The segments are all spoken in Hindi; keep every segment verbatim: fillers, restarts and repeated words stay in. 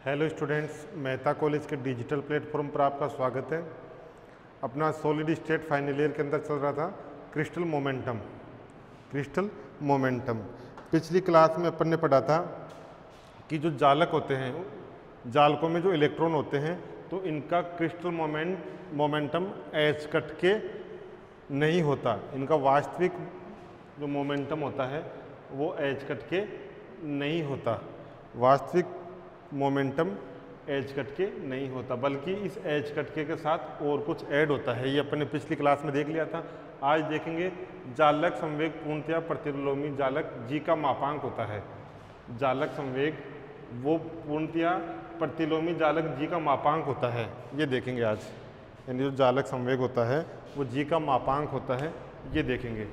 हेलो स्टूडेंट्स, मेहता कॉलेज के डिजिटल प्लेटफॉर्म पर आपका स्वागत है। अपना सॉलिड स्टेट फाइनल ईयर के अंदर चल रहा था क्रिस्टल मोमेंटम। क्रिस्टल मोमेंटम पिछली क्लास में अपन ने पढ़ा था कि जो जालक होते हैं, जालकों में जो इलेक्ट्रॉन होते हैं, तो इनका crystal moment momentum H cut के नहीं होता। इनका वास्तविक जो मोमेंटम होता है वो एच कट के नहीं होता। वास्तविक मोमेंटम एच कटके नहीं होता, बल्कि इस एच कटके के साथ और कुछ ऐड होता है। ये अपन ने पिछली क्लास में देख लिया था। आज देखेंगे जालक संवेग पूर्णतया प्रतिलोमी जालक जी का मापांक होता है। जालक संवेग वो पूर्णतया प्रतिलोमी जालक जी का मापांक होता है, ये देखेंगे आज। यानी जो जालक संवेग होता है वो जी का मापांक होता है, ये देखेंगे।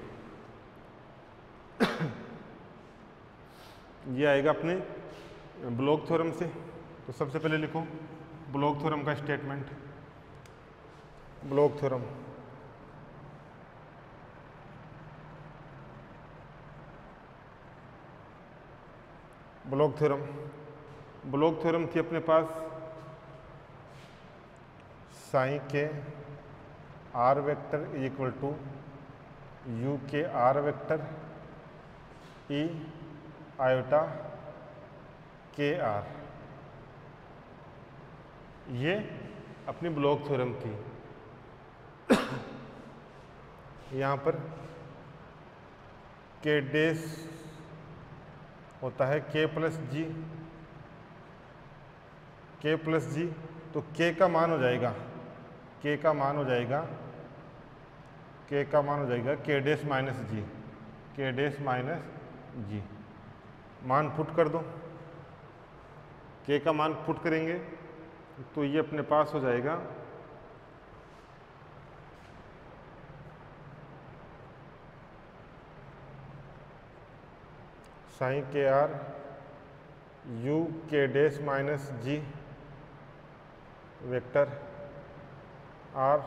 ये आएगा अपने ब्लॉक थ्योरम से। तो सबसे पहले लिखो ब्लॉक थ्योरम का statement. Bloch theorem Bloch theorem Bloch theorem थी अपने पास sine K R vector is equal to U K R vector E iota K R. ये अपनी ब्लॉक थ्योरम थी। यहाँ पर के डेस होता है के प्लस जी, के प्लस जी, तो के का मान हो जाएगा के का मान हो जाएगा के का मान हो जाएगा के डेस माइनस जी, के डेस माइनस जी। मान पुट कर दो, के का मान पुट करेंगे तो ये अपने पास हो जाएगा sign K R U K dash minus G vector R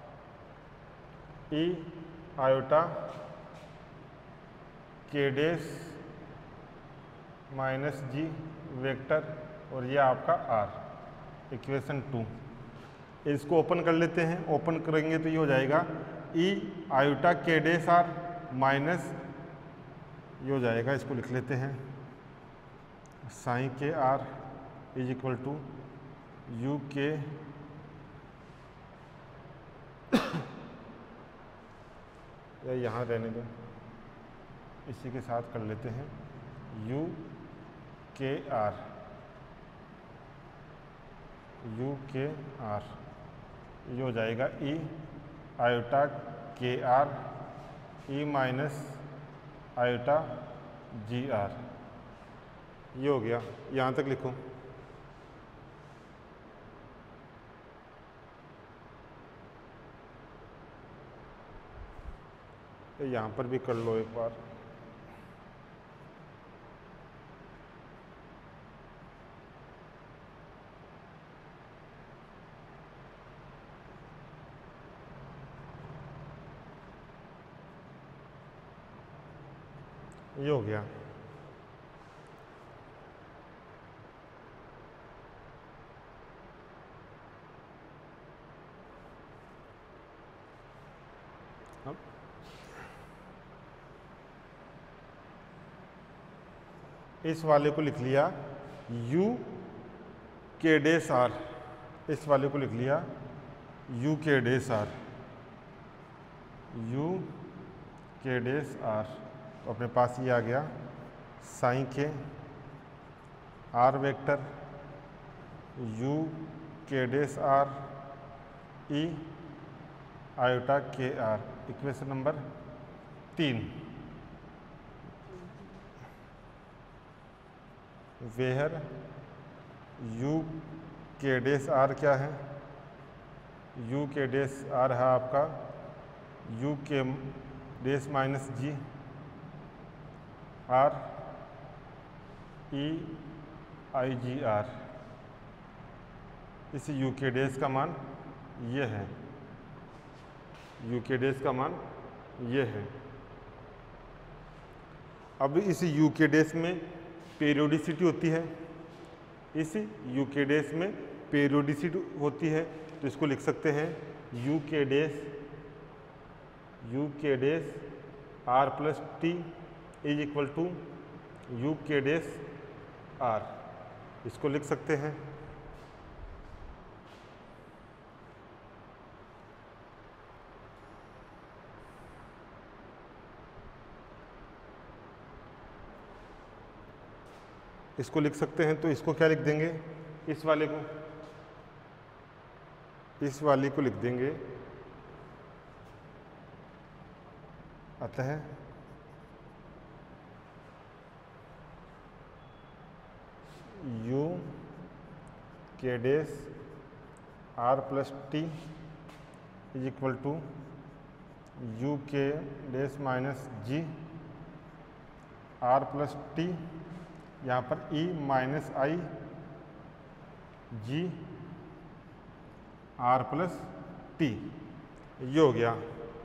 E iota K dash minus G vector, और ये आपका आर। Equation two. इसको ओपन कर लेते हैं। ओपन करेंगे तो ये हो जाएगा E iota K dash are minus, ये हो जाएगा, इसको लिख लेते हैं sine K R is equal to U K या यहाँ रहने दो, इसी के साथ कर लेते हैं you K R U K R. ये हो जाएगा E iota K R E minus iota G R. ये हो गया, यहाँ तक लिखो। यहाँ पर भी कर लो एक बार। ये हो गया। अब इस वाले को लिख लिया u के डेस आर, इस वाले को लिख लिया u K dash are, u K dash are. तो अपने पास ये आ गया sign K R vector U K dash R E iota K R. Equation number तीन। Where U K dash are क्या है? यू के डेस आर है आपका U K dash minus G R E I G R. इस यू के डेस का मान ये है, यू के डेस का मान ये है। अब इस यू के डेस में पीरियोडिसिटी होती है, इस यू के डेस में पेरियोडिसिटी होती है, तो इसको लिख सकते हैं you K dash U K dash R plus T is equal to U K dash are, इसको लिख सकते हैं। इसको लिख सकते हैं, तो इसको क्या लिख देंगे, इस वाले को इस वाले को लिख देंगे, अतः U K dash R plus T is equal to U K dash minus G R plus T, यहाँ पर E minus I G R plus T, ये हो गया।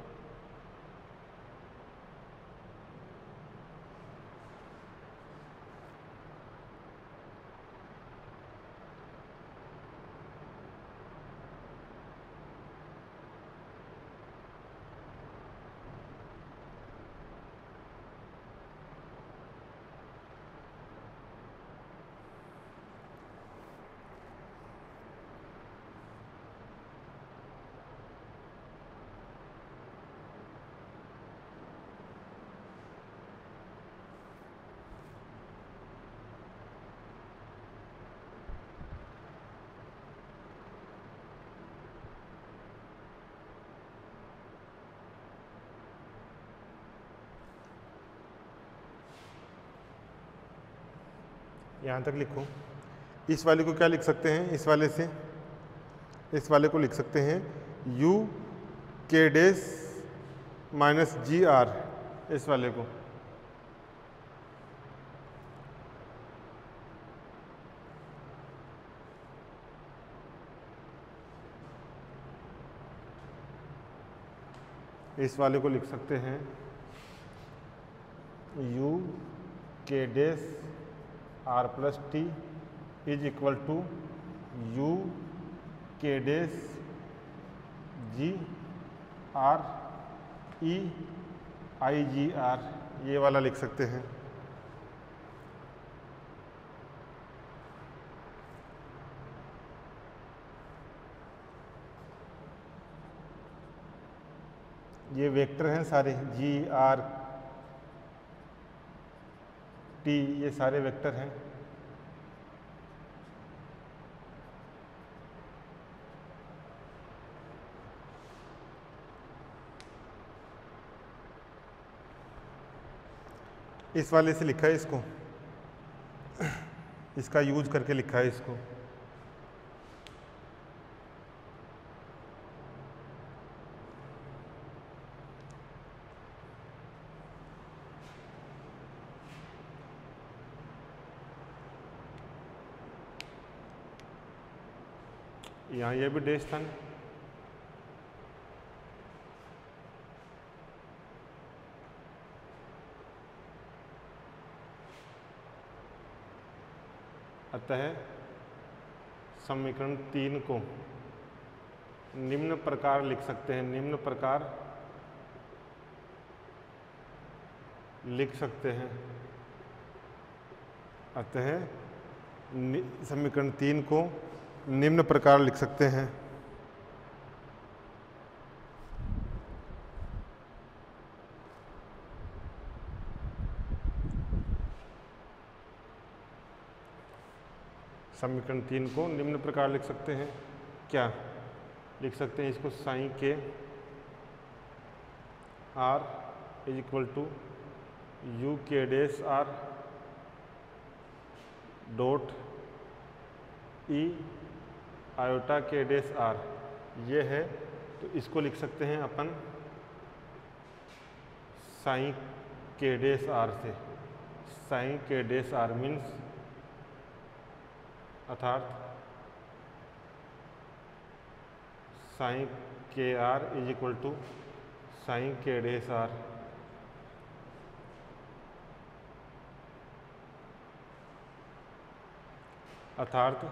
यहाँ तक लिखो। इस वाले को क्या लिख सकते हैं, इस वाले से इस वाले को लिख सकते हैं u K dash minus G R, इस वाले को इस वाले को लिख सकते हैं u K dash R plus T is equal to U K dash ji R E I G R, ये वाला लिख सकते हैं। ये वेक्टर हैं सारे, जी आर टी, ये सारे वेक्टर हैं। इस वाले से लिखा है इसको, इसका यूज करके लिखा है इसको। यहाँ ये भी डेश था, अतः समीकरण तीन को निम्न प्रकार लिख सकते हैं, निम्न प्रकार लिख सकते हैं। अतः समीकरण तीन को निम्न प्रकार लिख सकते हैं। समीकरण तीन को निम्न प्रकार लिख सकते हैं, क्या लिख सकते हैं इसको, sine K R is equal to U K dash R dot E iota K dash are, ये है। तो इसको लिख सकते हैं अपन साइन के डेस आर से, sine K dash R means अर्थात sine K R is equal to sine K dash are. अर्थात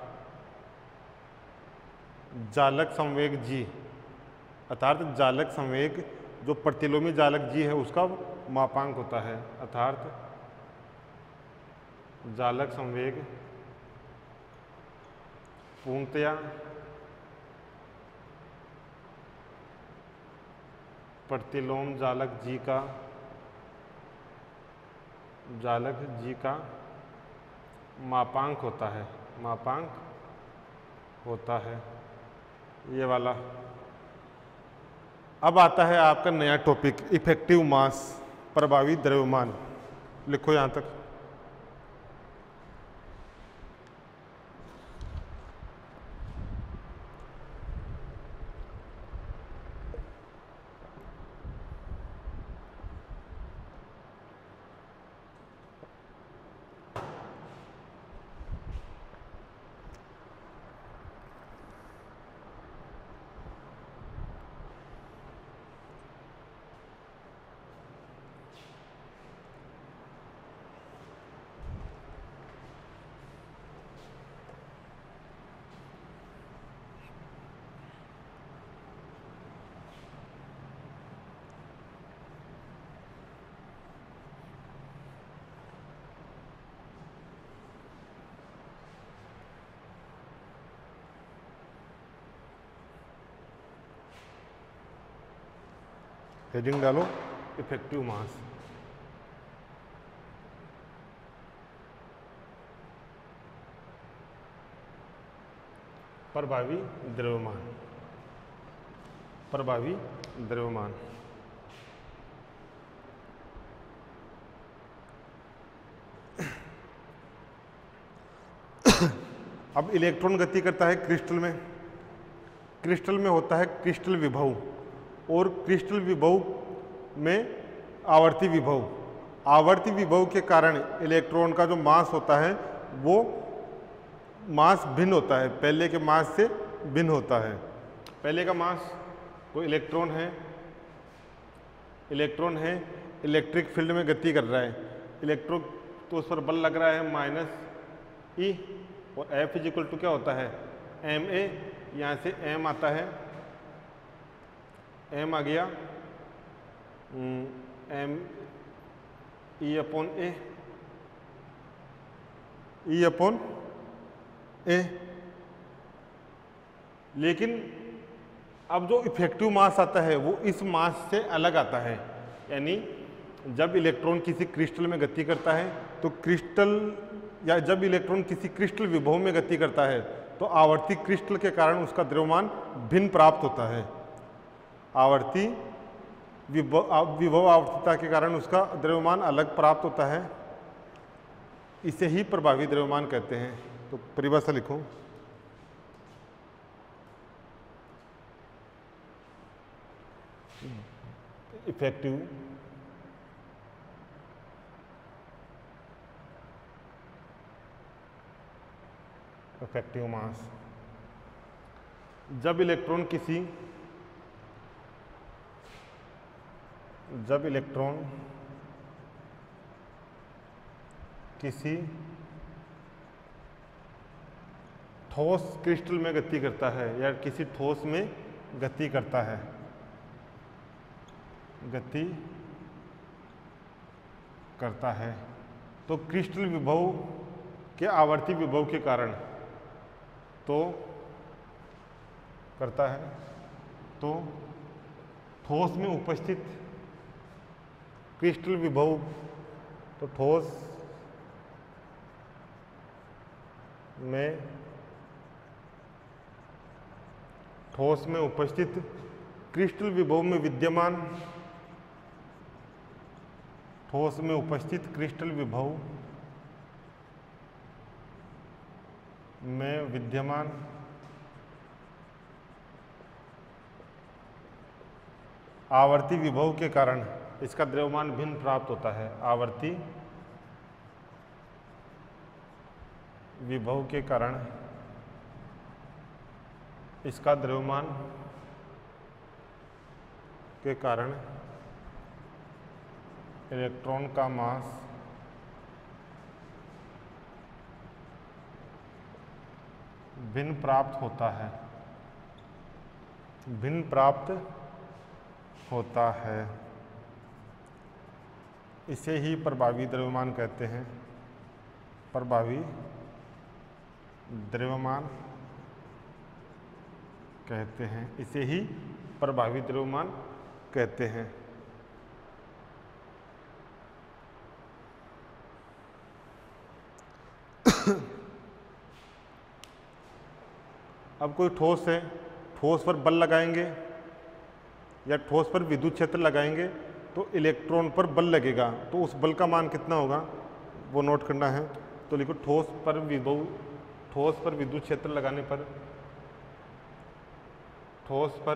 जालक संवेग जी, अर्थात जालक संवेग जो प्रतिलोमी जालक जी है उसका मापांक होता है। अर्थात जालक संवेग पूर्णतया प्रतिलोम जालक जी का जालक जी का मापांक होता है, मापांक होता है ये वाला। अब आता है आपका नया टॉपिक इफेक्टिव मास, प्रभावी द्रव्यमान। लिखो यहाँ तक। हेडिंग डालो इफेक्टिव मास। प्रभावी द्रव्यमान, प्रभावी द्रव्यमान। अब इलेक्ट्रॉन गति करता है क्रिस्टल में। क्रिस्टल में होता है क्रिस्टल विभव, और क्रिस्टल विभव में आवर्ती विभव। आवर्ती विभव के कारण इलेक्ट्रॉन का जो मास होता है वो मास भिन्न होता है, पहले के मास से भिन्न होता है। पहले का मास, कोई इलेक्ट्रॉन है, इलेक्ट्रॉन है इलेक्ट्रिक फील्ड में गति कर रहा है, इलेक्ट्रो तो उस पर बल लग रहा है माइनस ई, और एफ इज इक्वल टू क्या होता है एम ए, यहाँ से एम आता है, एम आ गया M E upon A, E upon A. लेकिन अब जो इफेक्टिव मास आता है वो इस मास से अलग आता है। यानी जब इलेक्ट्रॉन किसी क्रिस्टल में गति करता है तो क्रिस्टल, या जब इलेक्ट्रॉन किसी क्रिस्टल विभव में गति करता है तो आवर्ती क्रिस्टल के कारण उसका द्रव्यमान भिन्न प्राप्त होता है। आवर्ती विभव विभव आवर्तता के कारण उसका द्रव्यमान अलग प्राप्त होता है। इसे ही प्रभावी द्रव्यमान कहते हैं। तो परिभाषा लिखो। इफेक्टिव इफेक्टिव मास, जब इलेक्ट्रॉन किसी जब इलेक्ट्रॉन किसी ठोस क्रिस्टल में गति करता है या किसी ठोस में गति करता है गति करता है तो क्रिस्टल विभव के आवर्ती विभव के कारण तो करता है तो ठोस में उपस्थित क्रिस्टल विभव, तो ठोस में ठोस में उपस्थित क्रिस्टल विभव में विद्यमान ठोस में उपस्थित क्रिस्टल विभव में विद्यमान आवर्ती विभव के कारण इसका द्रव्यमान भिन्न प्राप्त होता है। आवर्ती विभव के कारण इसका द्रव्यमान के कारण इलेक्ट्रॉन का मास भिन्न प्राप्त होता है, भिन्न प्राप्त होता है। इसे ही प्रभावी द्रव्यमान कहते हैं, प्रभावी द्रव्यमान कहते हैं, इसे ही प्रभावी द्रव्यमान कहते हैं। अब कोई ठोस है, ठोस पर बल लगाएंगे या ठोस पर विद्युत क्षेत्र लगाएंगे तो इलेक्ट्रॉन पर बल लगेगा, तो उस बल का मान कितना होगा वो नोट करना है। तो लिखो ठोस पर विद्युत ठोस पर विद्युत क्षेत्र लगाने पर ठोस पर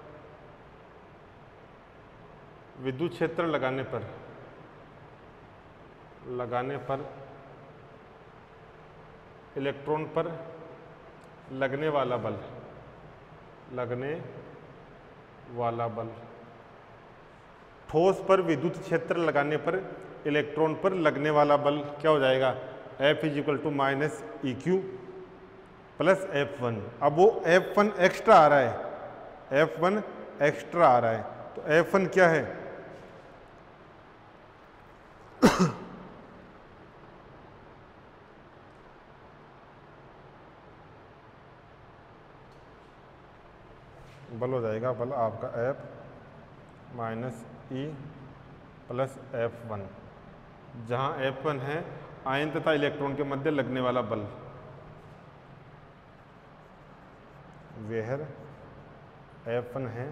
विद्युत क्षेत्र लगाने पर लगाने पर इलेक्ट्रॉन पर लगने वाला बल लगने वाला बल ठोस पर विद्युत क्षेत्र लगाने पर इलेक्ट्रॉन पर लगने वाला बल क्या हो जाएगा, F is equal to minus E Q plus F one. अब वो एफ वन एक्स्ट्रा आ रहा है, एफ वन एक्स्ट्रा आ रहा है, तो एफ वन क्या है बल हो जाएगा, बल आपका F minus E plus F one, जहाँ एफ वन है आयन तथा इलेक्ट्रॉन के मध्य लगने वाला बल, वेहर एफ वन है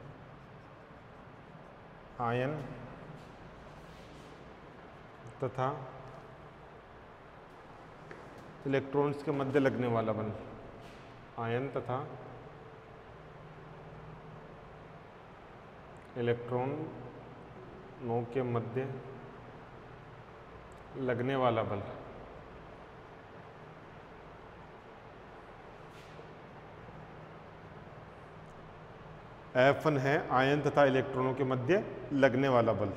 आयन तथा इलेक्ट्रॉन्स के मध्य लगने वाला बल, आयन तथा इलेक्ट्रॉनों के मध्य लगने वाला बल। एफ वन है आयन तथा इलेक्ट्रॉनों के मध्य लगने वाला बल,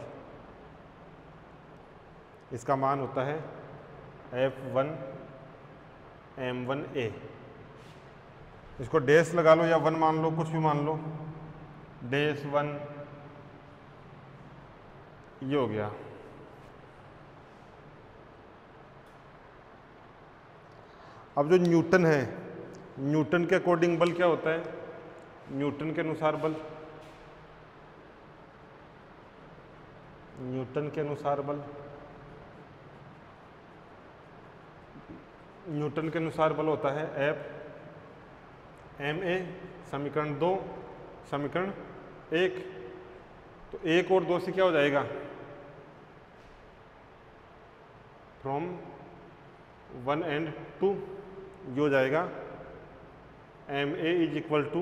इसका मान होता है F one M one A. इसको डैश लगा लो या वन मान लो, कुछ भी मान लो, डैश वन ये हो गया। अब जो न्यूटन है, न्यूटन के अकॉर्डिंग बल क्या होता है, न्यूटन के अनुसार बल, न्यूटन के अनुसार बल न्यूटन के अनुसार बल होता है एफ एम ए, समीकरण दो, समीकरण एक। तो एक और दो से क्या हो जाएगा, फ्रॉम वन एंड टू ये हो जाएगा M A is equal to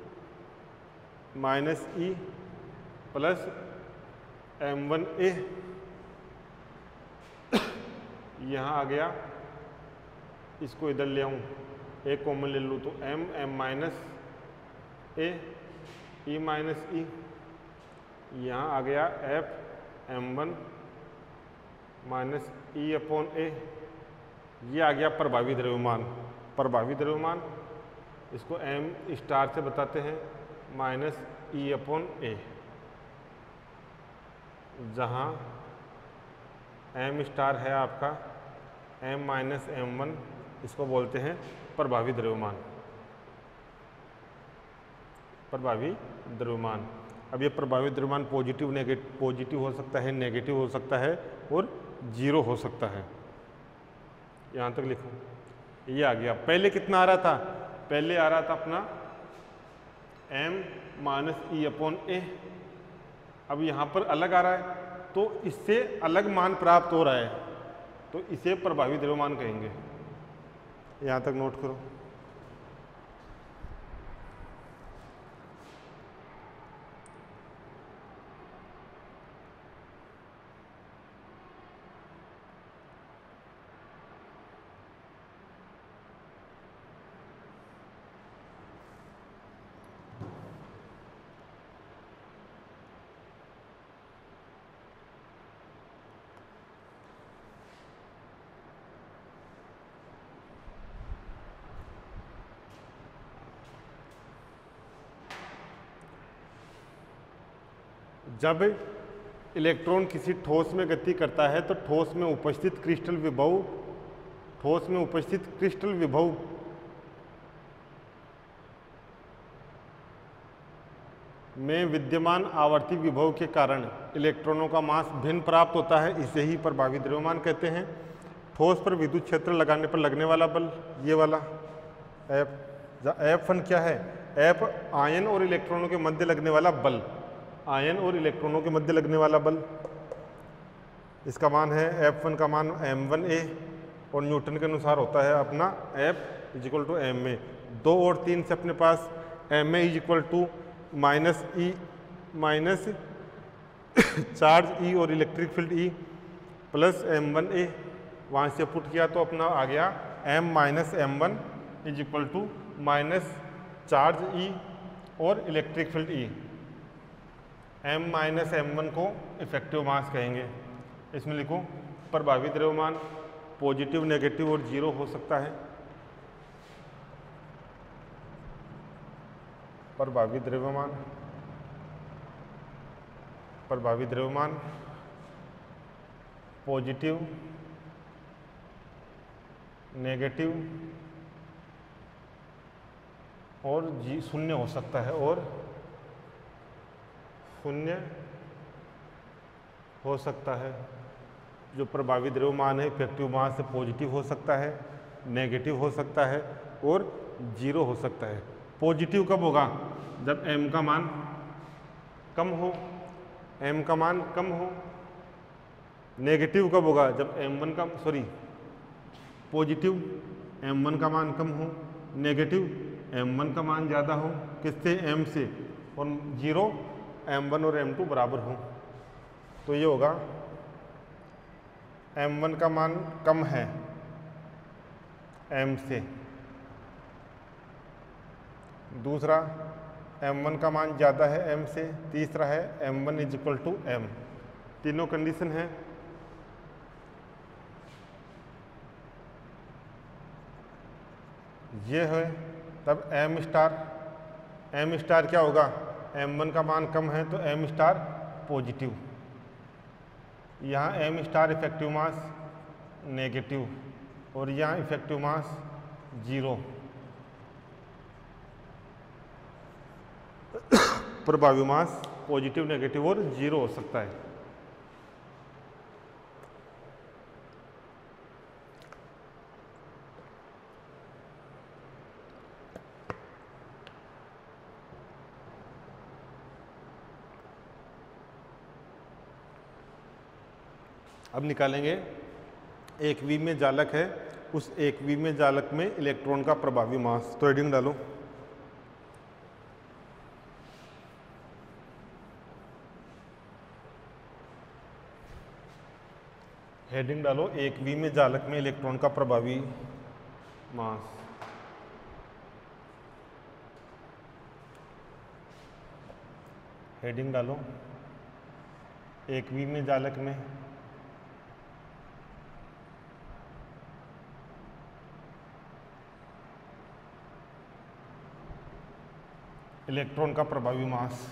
minus E plus M one A. यहाँ आ गया, इसको इधर ले आऊँ, एक कॉमन ले लूँ तो M M minus A E minus E, यहाँ आ गया F M one minus E upon A. ये आ गया प्रभावी द्रव्यमान। प्रभावी द्रव्यमान इसको एम स्टार से बताते हैं माइनस ई अपॉन ए, जहाँ एम स्टार है आपका एम माइनस एम वन, इसको बोलते हैं प्रभावी द्रव्यमान, प्रभावी द्रव्यमान। अब ये प्रभावी द्रव्यमान पॉजिटिव नेगेटिव पॉजिटिव हो सकता है, नेगेटिव हो सकता है और जीरो हो सकता है। यहाँ तक लिखो, ये आ गया। पहले कितना आ रहा था, पहले आ रहा था अपना m minus E upon A. अब यहाँ पर अलग आ रहा है तो इससे अलग मान प्राप्त हो रहा है, तो इसे प्रभावी द्रव्यमान कहेंगे। यहाँ तक नोट करो। जब इलेक्ट्रॉन किसी ठोस में गति करता है तो ठोस में उपस्थित क्रिस्टल विभव ठोस में उपस्थित क्रिस्टल विभव में विद्यमान आवर्ती विभव के कारण इलेक्ट्रॉनों का मास भिन्न प्राप्त होता है। इसे ही प्रभावी द्रव्यमान कहते हैं। ठोस पर विद्युत क्षेत्र लगाने पर लगने वाला बल, ये वाला एफ एफ वन क्या है? एफ आयन और इलेक्ट्रॉनों के मध्य लगने वाला बल, आयन और इलेक्ट्रॉनों के मध्य लगने वाला बल। इसका मान है एफ वन का मान एम वन ए और न्यूटन के अनुसार होता है अपना F is equal to M A. दो और तीन से अपने पास M A is equal to minus E minus charge E और electric field E plus M one A, वहाँ से पुट किया तो अपना आ गया M minus M one is equal to minus charge E और electric field E. M minus M one को इफेक्टिव मास कहेंगे। इसमें लिखो प्रभावी द्रव्यमान पॉजिटिव, नेगेटिव और जीरो हो सकता है। प्रभावी द्रव्यमान प्रभावी द्रव्यमान पॉजिटिव, नेगेटिव और जी शून्य हो सकता है और शून्य हो सकता है। जो प्रभावी द्रव्यमान है इफेक्टिव मास से पॉजिटिव हो सकता है, नेगेटिव हो सकता है और जीरो हो सकता है। पॉजिटिव कब होगा? जब m का मान कम हो, m का मान कम हो। नेगेटिव कब होगा? जब एम वन का सॉरी पॉजिटिव एम वन का मान कम हो, नेगेटिव एम वन का मान ज़्यादा हो, किससे? m से, और जीरो एम वन और एम टू बराबर हो। तो ये होगा एम वन का मान कम है m से, दूसरा एम वन का मान ज़्यादा है m से, तीसरा है M one is equal to m। तीनों कंडीशन है। ये है तब m स्टार m स्टार क्या होगा? एम वन का मान कम है तो m स्टार पॉजिटिव, यहाँ m star effective mass negative और यहाँ इफेक्टिव मास जीरो। प्रभावी मास पॉजिटिव, नेगेटिव और जीरो हो सकता है। अब निकालेंगे एक वी में जालक है, उस एक वी में जालक में इलेक्ट्रॉन का प्रभावी मास। तो हेडिंग डालो हेडिंग डालो एक वी में जालक में इलेक्ट्रॉन का प्रभावी मास। हेडिंग डालो एक वी में जालक में इलेक्ट्रॉन का प्रभावी मास।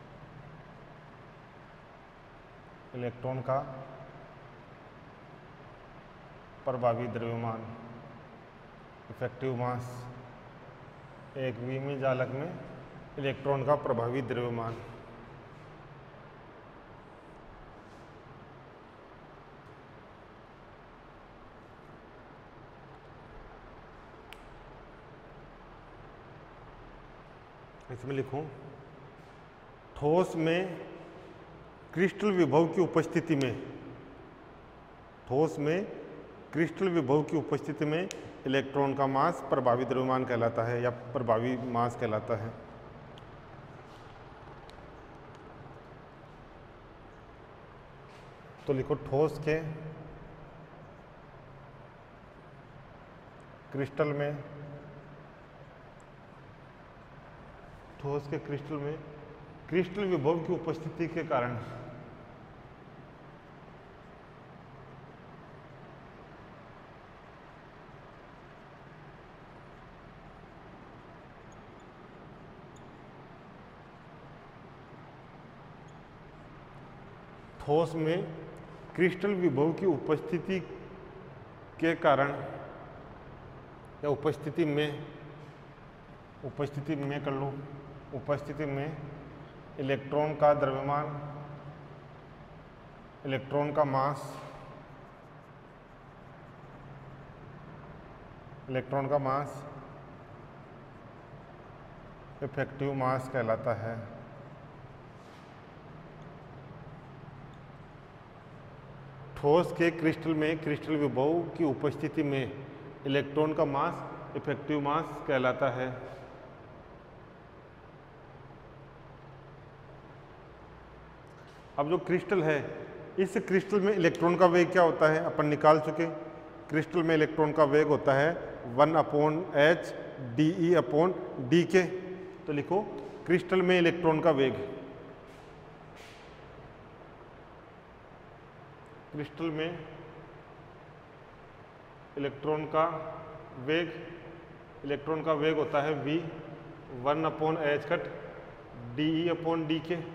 इलेक्ट्रॉन का प्रभावी द्रव्यमान इफेक्टिव मास। एक वी में जालक में इलेक्ट्रॉन का प्रभावी द्रव्यमान। इसमें लिखूं ठोस में क्रिस्टल विभव की उपस्थिति में ठोस में क्रिस्टल विभव की उपस्थिति में इलेक्ट्रॉन का मास प्रभावी द्रव्यमान कहलाता है या प्रभावी मास कहलाता है। तो लिखो ठोस के क्रिस्टल में ठोस के क्रिस्टल में क्रिस्टल विभव की उपस्थिति के कारण ठोस में क्रिस्टल विभव की उपस्थिति के कारण या उपस्थिति में उपस्थिति में कर लो उपस्थिति में इलेक्ट्रॉन का द्रव्यमान, इलेक्ट्रॉन का मास, इलेक्ट्रॉन का मास इफेक्टिव मास कहलाता है। ठोस के क्रिस्टल में क्रिस्टल विभव की उपस्थिति में इलेक्ट्रॉन का मास इफेक्टिव मास कहलाता है। अब जो क्रिस्टल है, इस क्रिस्टल में इलेक्ट्रॉन का वेग क्या होता है अपन निकाल चुके। क्रिस्टल में इलेक्ट्रॉन का वेग होता है one upon H D E upon D K. तो लिखो क्रिस्टल में इलेक्ट्रॉन का वेग, क्रिस्टल में इलेक्ट्रॉन का वेग, इलेक्ट्रॉन का वेग होता है v one upon H cut D E upon D K.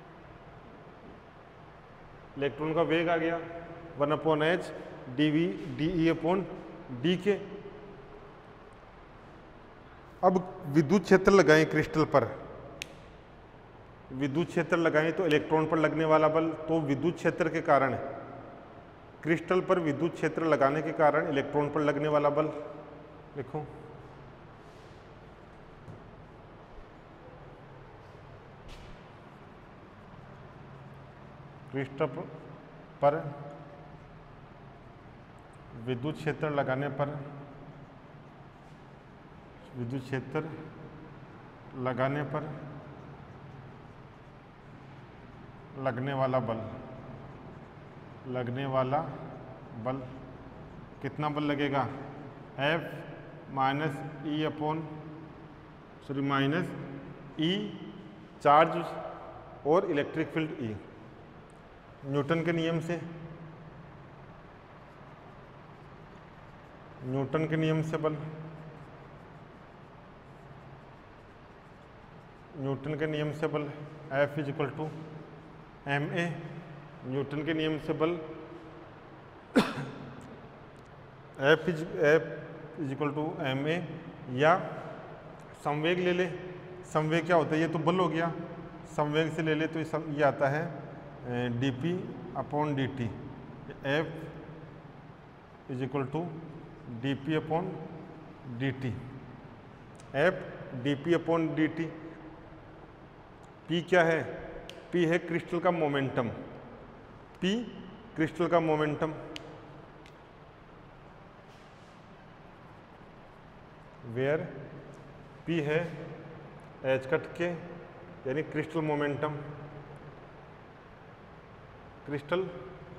Electron का वेग आ गया one upon H D V D E upon D K. अब विद्युत क्षेत्र लगाएं क्रिस्टल पर, विद्युत क्षेत्र लगाएं तो इलेक्ट्रॉन पर लगने वाला बल, तो विद्युत क्षेत्र के कारण, क्रिस्टल पर विद्युत क्षेत्र लगाने के कारण इलेक्ट्रॉन पर लगने वाला बल लिखो। क्रिस्टल पर विद्युत क्षेत्र लगाने पर विद्युत क्षेत्र लगाने पर लगने वाला बल, लगने वाला बल कितना बल लगेगा, F minus E upon sorry minus E charge और इलेक्ट्रिक फील्ड ई। न्यूटन के नियम से, न्यूटन के नियम से बल, न्यूटन के नियम से बल F is equal to M A. Newton के नियम से बल F is F is equal to M A, या संवेग ले ले। संवेग क्या होता है, ये तो बल हो गया, संवेग से ले ले तो ये आता है D P upon D T. F is equal to D P upon D T. F D P upon D T. P क्या है, पी है क्रिस्टल का मोमेंटम, पी क्रिस्टल का मोमेंटम। वेयर पी है एच कट के यानी crystal momentum, crystal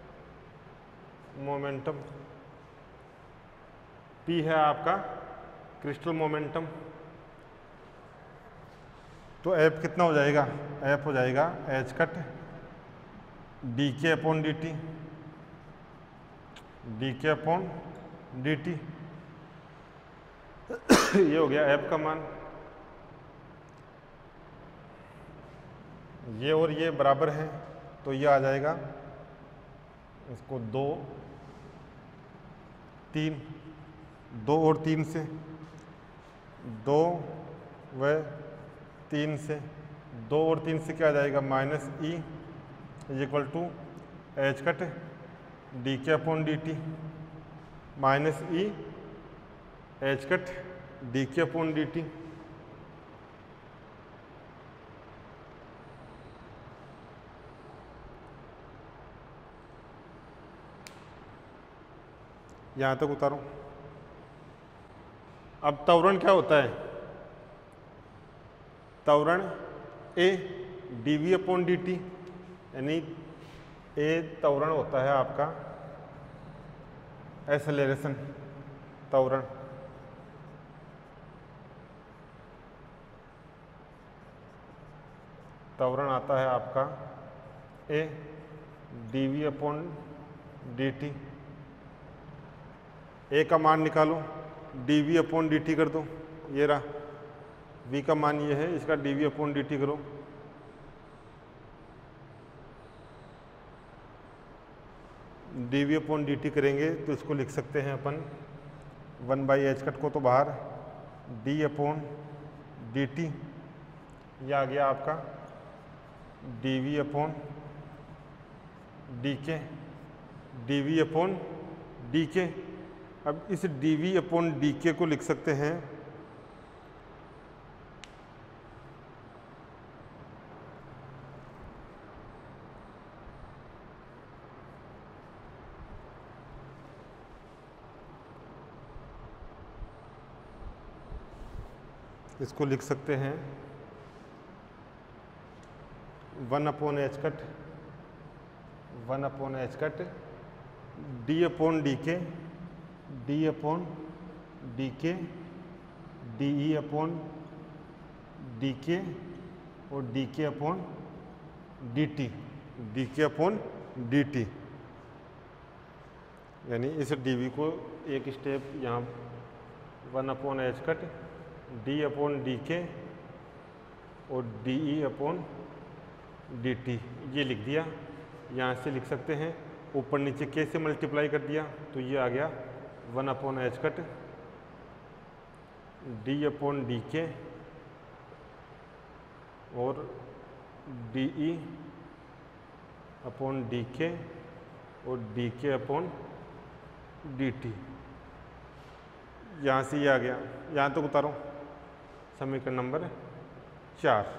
momentum. P है आपका क्रिस्टल मोमेंटम। तो एफ कितना हो जाएगा, एफ हो जाएगा H cut D K upon D T, D K upon D T. ये हो गया एफ का मान। ये और ये बराबर है तो ये आ जाएगा, इसको दो तीन, दो और तीन से, दो व तीन से, दो और तीन से क्या आ जाएगा, minus E is equal to H cut D K upon D T, minus E H cut D K upon D T. यहाँ तक उतारो। अब त्वरण क्या होता है, त्वरण A D V upon D T, यानी ए त्वरण होता है आपका एक्सेलरेशन त्वरण। त्वरण आता है आपका A D V upon D T. A का मान निकालो, D V upon D T कर दो, ये रहा v का मान ये है, इसका D V upon D T करो। D V upon D T करेंगे तो इसको लिख सकते हैं अपन वन बाई एच कट को तो बाहर, डी अपॉन डी टी, ये आ गया आपका D V upon D K, D V upon D K. अब इस डी वी अपॉन डी के को लिख सकते हैं इसको लिख सकते हैं one upon H cut, one upon H cut D upon D K, D upon D K, D E upon D K और D K upon D T, D K upon D T. यानी इस डी वी को एक स्टेप यहाँ one upon H cut D upon D K और D E upon D T ये लिख दिया। यहाँ से लिख सकते हैं ऊपर नीचे के से मल्टीप्लाई कर दिया तो ये आ गया one upon H cut D upon D K और D E upon D K और D K upon D T. यहाँ से ये आ गया, यहाँ तक उतारो समीकरण नंबर चार।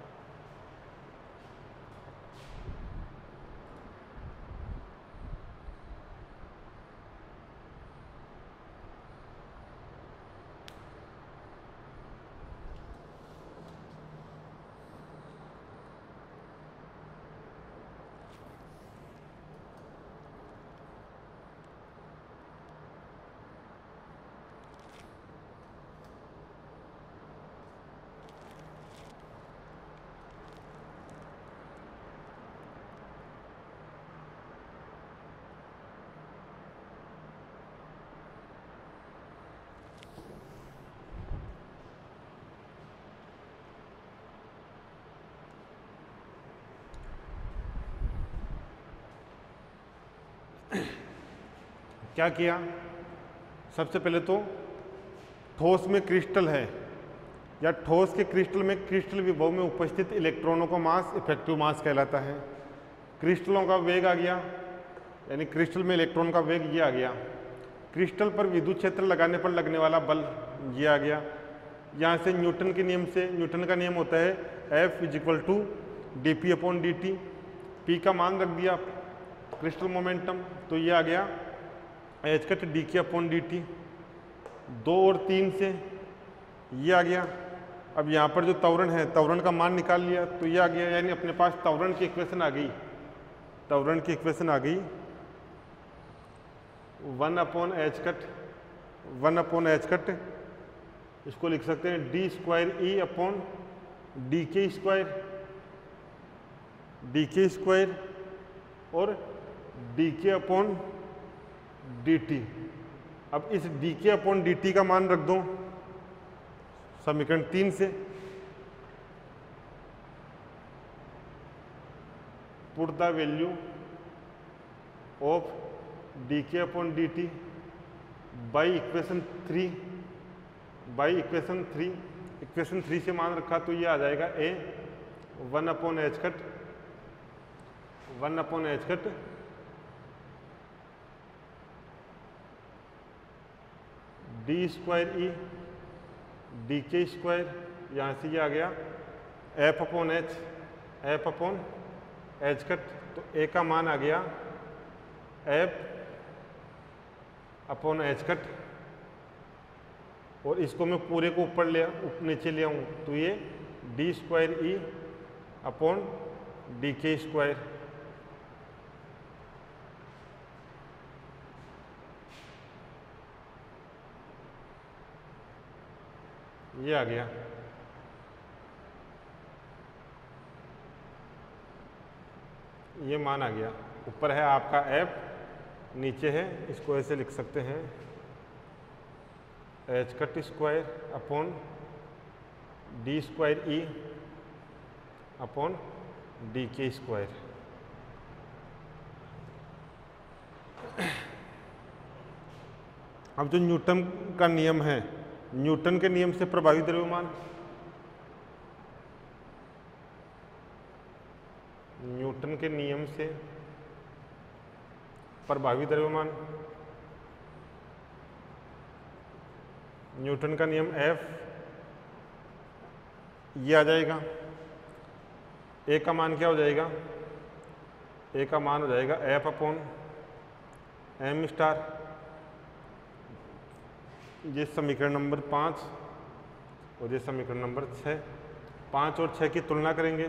क्या किया, सबसे पहले तो ठोस में क्रिस्टल है या ठोस के क्रिस्टल में क्रिस्टल विभव में उपस्थित इलेक्ट्रॉनों का मास इफेक्टिव मास कहलाता है। क्रिस्टलों का वेग आ गया, यानी क्रिस्टल में इलेक्ट्रॉन का वेग ये आ गया। क्रिस्टल पर विद्युत क्षेत्र लगाने पर लगने वाला बल ये आ गया। यहाँ से न्यूटन के नियम से, न्यूटन का नियम होता है F is equal to D P upon D T. P का मान रख दिया क्रिस्टल मोमेंटम तो ये आ गया H cut D K upon D T. दो और तीन से ये आ गया। अब यहाँ पर जो त्वरण है त्वरण का मान निकाल लिया तो ये आ गया, यानी अपने पास त्वरण की इक्वेशन आ गई। त्वरण की इक्वेशन आ गई one upon H cut, one upon H cut इसको लिख सकते हैं D square E upon D K square, D K square और D K upon D T. अब इस D K upon D T का मान रख दो समीकरण तीन से। Put the value of D K upon D T by equation three, by equation three. Equation three से मान रखा तो ये आ जाएगा A one upon H cut, one upon H cut D square E D K square, यहाँ से ये आ गया F upon H, F upon H cut. तो ए का मान आ गया एफ अपॉन एच कट और इसको मैं पूरे को ऊपर ले नीचे ले आऊँ तो ये D square E upon D K square. ये आ गया। ये मान आ गया। ऊपर है आपका एफ, नीचे है, इसको ऐसे लिख सकते हैं H cut square upon D square E upon D K square. अब जो न्यूटन का नियम है, न्यूटन के नियम से प्रभावी द्रव्यमान, न्यूटन के नियम से प्रभावी द्रव्यमान, न्यूटन का नियम एफ, ये आ जाएगा। ए का मान क्या हो जाएगा? ए का मान हो जाएगा एफ अपॉन एम स्टार। ये समीकरण नंबर पाँच और ये समीकरण नंबर छः। पाँच और छः की तुलना करेंगे।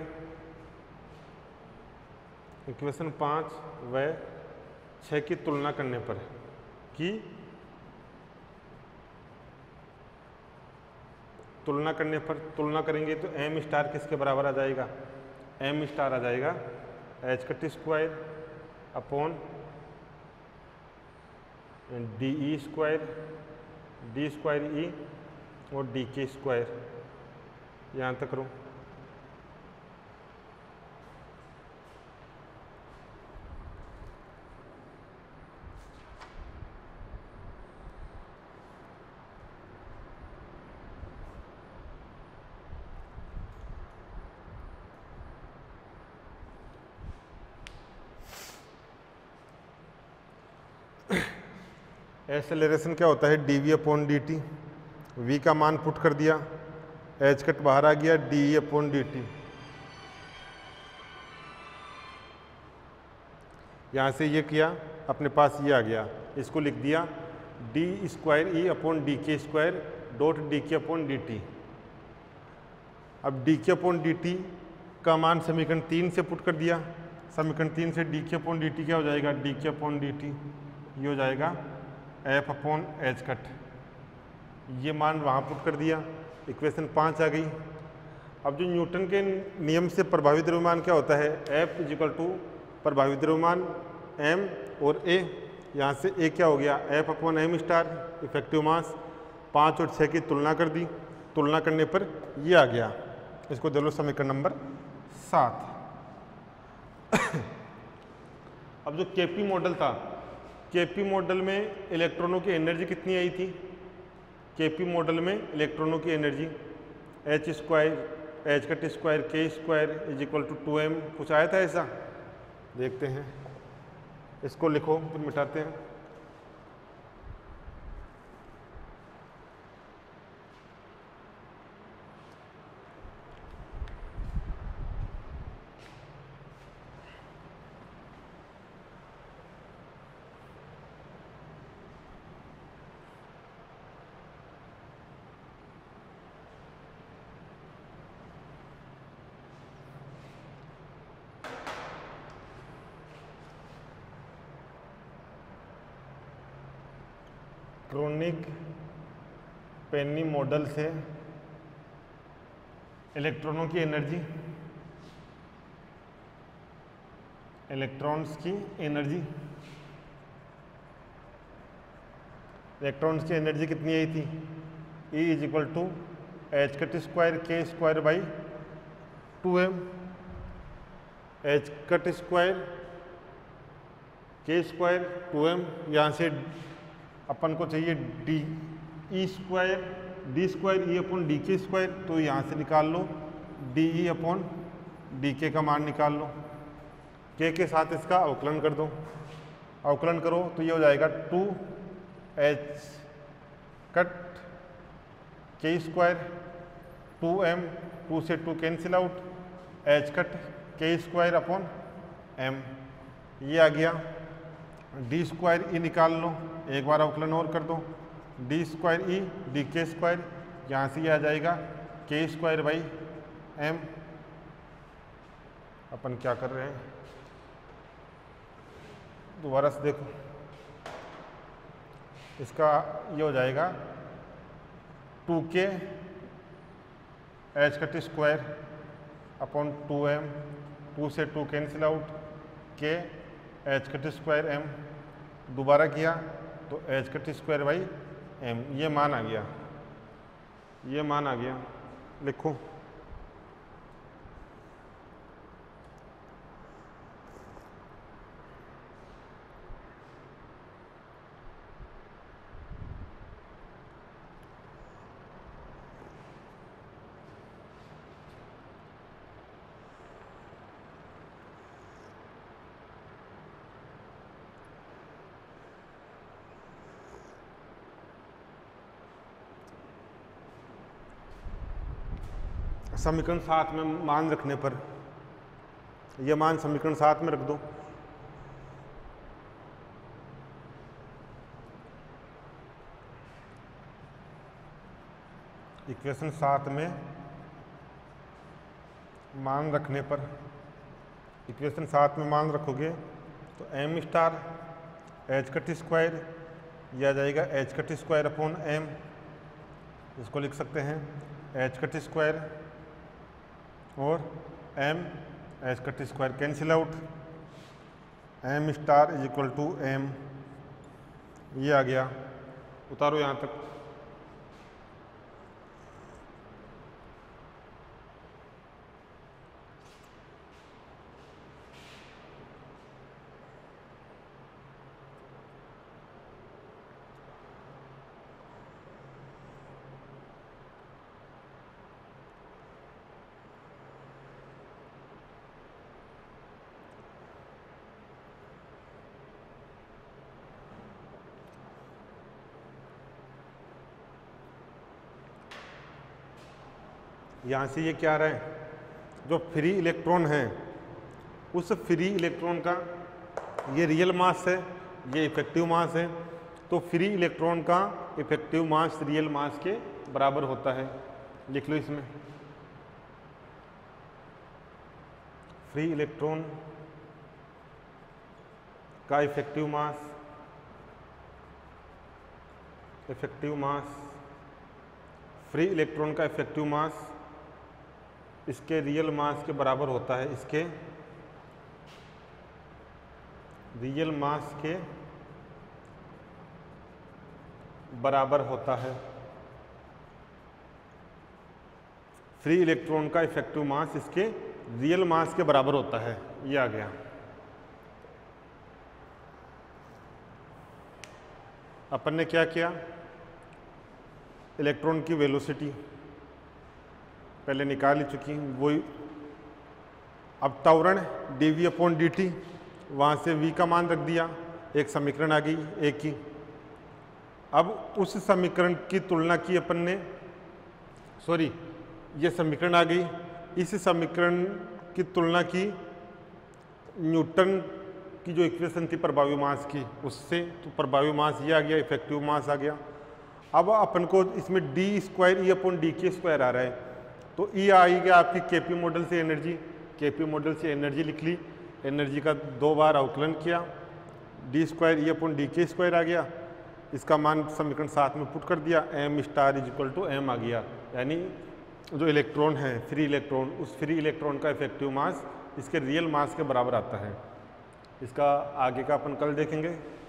इक्वेशन पाँच व छः की तुलना करने पर कि तुलना करने पर तुलना करेंगे तो एम स्टार किसके बराबर आ जाएगा? एम स्टार आ जाएगा H cut square upon D E square, D square E और डी के स्क्वायर। यहाँ तक करो। एक्सेलरेशन क्या होता है? D V upon D T. V का मान पुट कर दिया, एच कट बाहर आ गया, D E upon D T. यहाँ से ये किया, अपने पास ये आ गया, इसको लिख दिया D square E upon D K square dot D K upon D T. अब D K upon D T का मान समीकरण तीन से पुट कर दिया। समीकरण तीन से D K upon D T क्या हो जाएगा? D K upon D T ये हो जाएगा एफ अपॉन एच कट। ये मान वहाँ पुट कर दिया, इक्वेशन पाँच आ गई। अब जो न्यूटन के नियम से प्रभावी द्रव्यमान क्या होता है? एफ इज इक्वल टू प्रभावी द्रव्यमान एम और ए। यहाँ से ए क्या हो गया? F upon M star effective mass. पाँच और छः की तुलना कर दी, तुलना करने पर ये आ गया। इसको दे लो समीकरण नंबर सात। अब जो केपी मॉडल था, केपी मॉडल में इलेक्ट्रॉनों की एनर्जी कितनी आई थी? केपी मॉडल में इलेक्ट्रॉनों की energy H square H cut square K square is equal to two M, कुछ आया था ऐसा? देखते हैं, इसको लिखो फिर मिटाते हैं। क्रोनिग पेनी मॉडल से इलेक्ट्रॉनों की एनर्जी, इलेक्ट्रॉन्स की एनर्जी इलेक्ट्रॉन्स की एनर्जी कितनी आई थी? E is equal to H cut square K square by two M. H cut square K square two M. यहाँ से अपन को चाहिए D E square, D square E upon D K square, तो यहाँ से निकाल लो D E upon D K का मान निकाल लो। के के साथ इसका अवकलन कर दो, अवकलन करो तो ये हो जाएगा two H cut K square two M, two से two cancel out, H cut K square upon M. ये आ गया। डी स्क्वायर ई निकाल लो, एक बार अवकलन और कर दो, D square E D K square, यहाँ से ये आ जाएगा के स्क्वायर बाई एम। अपन क्या कर रहे हैं, दोबारा से देखो, इसका ये हो जाएगा two K H cut square upon two M, two से two cancel out, K H cut square M. दोबारा किया तो H cut square by M. ये मान आ गया, ये मान आ गया, लिखो। समीकरण सात में मान रखने पर, यह मान समीकरण सात में रख दो। इक्वेशन सात में मान रखने पर, इक्वेशन सात में मान रखोगे तो M star H cut square यह आ जाएगा H cut square upon M, इसको लिख सकते हैं एच कट स्क्वायर और M H cut square cancel out, M star is equal to M, ये आ गया। उतारो यहाँ तक। यहाँ से ये क्या आ रहा है, जो फ्री इलेक्ट्रॉन है उस फ्री इलेक्ट्रॉन का ये रियल मास है, ये इफेक्टिव मास है, तो फ्री इलेक्ट्रॉन का इफेक्टिव मास रियल मास के बराबर होता है। लिख लो इसमें, फ्री इलेक्ट्रॉन का effective mass, effective mass free electron का इफेक्टिव मास इसके रियल मास के बराबर होता है, इसके रियल मास के बराबर होता है। फ्री इलेक्ट्रॉन का इफेक्टिव मास इसके रियल मास के बराबर होता है, ये आ गया। अपन ने क्या किया, इलेक्ट्रॉन की वेलोसिटी पहले निकाल ही चुकी, वही अब त्वरण D V upon D T, वहाँ से v का मान रख दिया, एक समीकरण आ गई एक की। अब उस समीकरण की तुलना की अपन ने, सॉरी ये समीकरण आ गई, इस समीकरण की तुलना की न्यूटन की जो इक्वेशन थी प्रभावी मास की उससे, तो प्रभावी मास ये आ गया, इफेक्टिव मास आ गया। अब अपन को इसमें D square E upon D K square आ रहा है, तो ई आई गया आपकी केपी मॉडल से एनर्जी, केपी मॉडल से एनर्जी लिख ली, एनर्जी का दो बार अवकलन किया, D square E upon D K square आ गया, इसका मान समीकरण सात में पुट कर दिया, M star is equal to M आ गया। यानी जो इलेक्ट्रॉन है फ्री इलेक्ट्रॉन, उस फ्री इलेक्ट्रॉन का इफेक्टिव मास इसके रियल मास के बराबर आता है। इसका आगे का अपन कल देखेंगे।